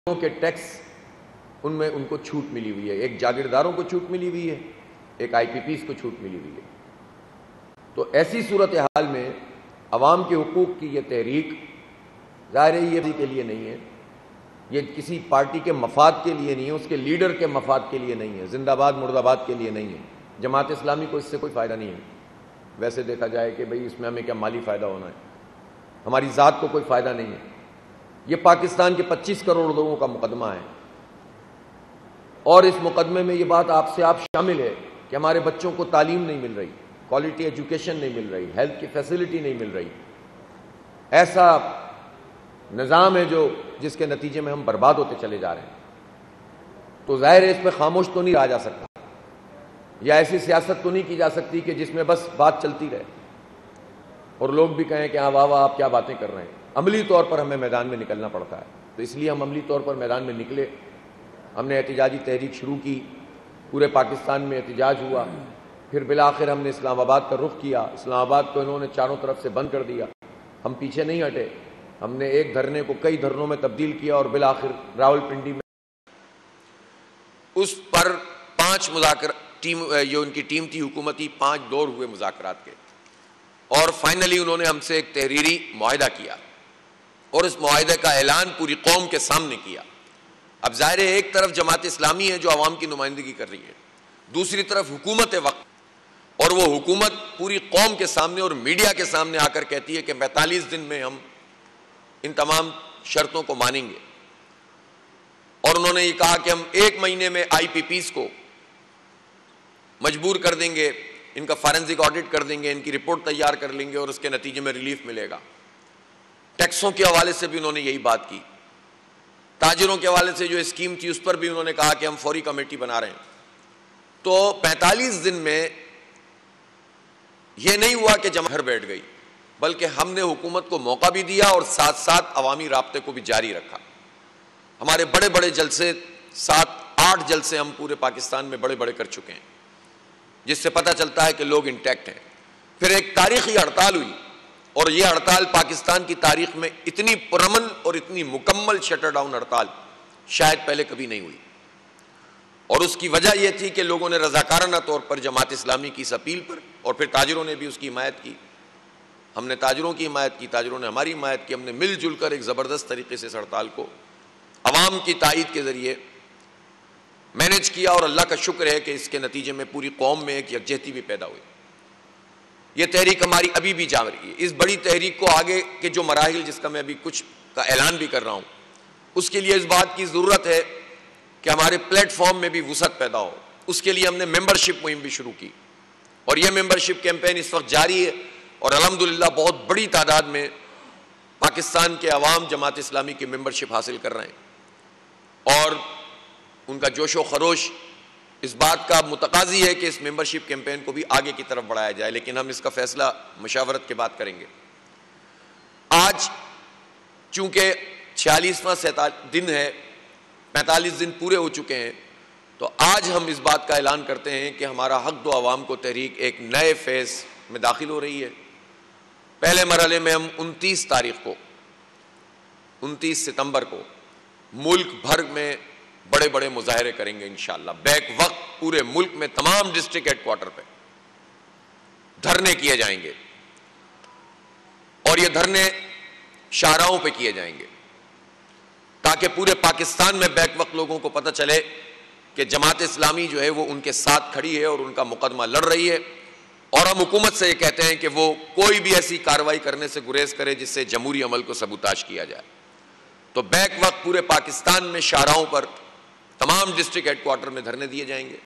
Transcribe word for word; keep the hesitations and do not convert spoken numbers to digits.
के टैक्स उनमें उनको छूट मिली हुई है, एक जागीरदारों को छूट मिली हुई है, एक आईपीपीस को छूट मिली हुई है। तो ऐसी सूरत हाल में अवाम के हुकूक की यह तहरीक ज़ाहिर है ये के लिए नहीं है, ये किसी पार्टी के मफाद के लिए नहीं है, उसके लीडर के मफाद के लिए नहीं है, जिंदाबाद मुर्दाबाद के लिए नहीं है। जमात इस्लामी को इससे कोई फ़ायदा नहीं है। वैसे देखा जाए कि भाई इसमें हमें क्या माली फ़ायदा होना है, हमारी ज़ात को कोई फ़ायदा नहीं है। ये पाकिस्तान के पच्चीस करोड़ लोगों का मुकदमा है और इस मुकदमे में ये बात आपसे आप शामिल है कि हमारे बच्चों को तालीम नहीं मिल रही, क्वालिटी एजुकेशन नहीं मिल रही, हेल्थ की फैसिलिटी नहीं मिल रही। ऐसा निज़ाम है जो जिसके नतीजे में हम बर्बाद होते चले जा रहे हैं। तो जाहिर है इस पर खामोश तो नहीं रहा जा सकता, या ऐसी सियासत तो नहीं की जा सकती कि जिसमें बस बात चलती रहे और लोग भी कहें कि हाँ वाह वाह आप क्या बातें कर रहे हैं। अमली तौर पर हमें मैदान में निकलना पड़ता है, तो इसलिए हम अमली तौर पर मैदान में निकले। हमने एहतिजाजी तहरीक शुरू की, पूरे पाकिस्तान में एहतिजाज हुआ, फिर बिलाखिर हमने इस्लामाबाद का रुख किया। इस्लामाबाद को इन्होंने चारों तरफ से बंद कर दिया, हम पीछे नहीं हटे, हमने एक धरने को कई धरनों में तब्दील किया और बिलाखिर रावलपिंडी में उस पर पांच मुज़ाकर टीम जो उनकी टीम थी हुकूमती, पांच दौर हुए मुज़ाकरात के और फाइनली उन्होंने हमसे एक तहरीरी मुआहिदा किया और इस मुआहिदे का ऐलान पूरी कौम के सामने किया। अब ज़ाहिर है एक तरफ जमात इस्लामी है जो आवाम की नुमाइंदगी कर रही है, दूसरी तरफ हुकूमत वक्त, और वो हुकूमत पूरी कौम के सामने और मीडिया के सामने आकर कहती है कि पैंतालीस दिन में हम इन तमाम शर्तों को मानेंगे। और उन्होंने ये कहा कि हम एक महीने में आईपीपीस को मजबूर कर देंगे, इनका फॉरेंसिक ऑडिट कर देंगे, इनकी रिपोर्ट तैयार कर लेंगे और उसके नतीजे में रिलीफ मिलेगा। टैक्सों के हवाले से भी उन्होंने यही बात की, ताजिरों के हवाले से जो स्कीम थी उस पर भी उन्होंने कहा कि हम फौरी कमेटी बना रहे हैं। तो पैंतालीस दिन में यह नहीं हुआ कि जमा घर बैठ गई, बल्कि हमने हुकूमत को मौका भी दिया और साथ साथ अवामी राब्ते को भी जारी रखा। हमारे बड़े बड़े जलसे, सात आठ जलसे हम पूरे पाकिस्तान में बड़े बड़े कर चुके हैं, जिससे पता चलता है कि लोग इंटैक्ट हैं। फिर एक तारीखी हड़ताल हुई और यह हड़ताल पाकिस्तान की तारीख में इतनी पुरअमन और इतनी मुकम्मल शटर डाउन हड़ताल शायद पहले कभी नहीं हुई। और उसकी वजह यह थी कि लोगों ने रजाकाराना तौर पर जमात इस्लामी की इस अपील पर, और फिर ताजिरों ने भी उसकी हिमायत की, हमने ताजिरों की हिमायत की, ताजिरों ने हमारी हिमायत की, हमने मिलजुल कर एक ज़बरदस्त तरीके से इस हड़ताल को अवाम की तायीद के ज़रिए मैनेज किया। और अल्लाह का शुक्र है कि इसके नतीजे में पूरी कौम में एक यकजहती भी पैदा हुई। यह तहरीक हमारी अभी भी जारी है। इस बड़ी तहरीक को आगे के जो मराहिल, जिसका मैं अभी कुछ का ऐलान भी कर रहा हूँ, उसके लिए इस बात की ज़रूरत है कि हमारे प्लेटफॉर्म में भी वुसअत पैदा हो। उसके लिए हमने मेंबरशिप मुहिम भी शुरू की और यह मेंबरशिप कैंपेन इस वक्त जारी है और अल्हम्दुलिल्लाह बहुत बड़ी तादाद में पाकिस्तान के अवाम जमात इस्लामी की मेंबरशिप हासिल कर रहे हैं। और उनका जोशो खरोश इस बात का मुतकाजी है कि इस मेंबरशिप कैंपेन को भी आगे की तरफ बढ़ाया जाए, लेकिन हम इसका फैसला मशावरत के बाद करेंगे। आज चूंकि छियालीसवां दिन है, पैंतालीस दिन पूरे हो चुके हैं, तो आज हम इस बात का ऐलान करते हैं कि हमारा हक दो अवाम को तहरीक एक नए फेज में दाखिल हो रही है। पहले मरहले में हम उनतीस तारीख को उनतीस सितंबर को मुल्क भर में बड़े बड़े मुजाहरे करेंगे इंशाअल्लाह। बैक वक्त पूरे मुल्क में तमाम डिस्ट्रिक्ट हेडक्वार्टर पे धरने किए जाएंगे और ये धरने शाहराहों पे किए जाएंगे ताकि पूरे पाकिस्तान में बैक वक्त लोगों को पता चले कि जमात इस्लामी जो है वो उनके साथ खड़ी है और उनका मुकदमा लड़ रही है। और हम हुकूमत से ये कहते हैं कि वो कोई भी ऐसी कार्रवाई करने से गुरेज करे जिससे जमहूरी अमल को सबूताज किया जाए। तो बैक वक्त पूरे पाकिस्तान में शाहराहों पर तमाम डिस्ट्रिक्ट हेडक्वार्टर में धरने दिए जाएंगे।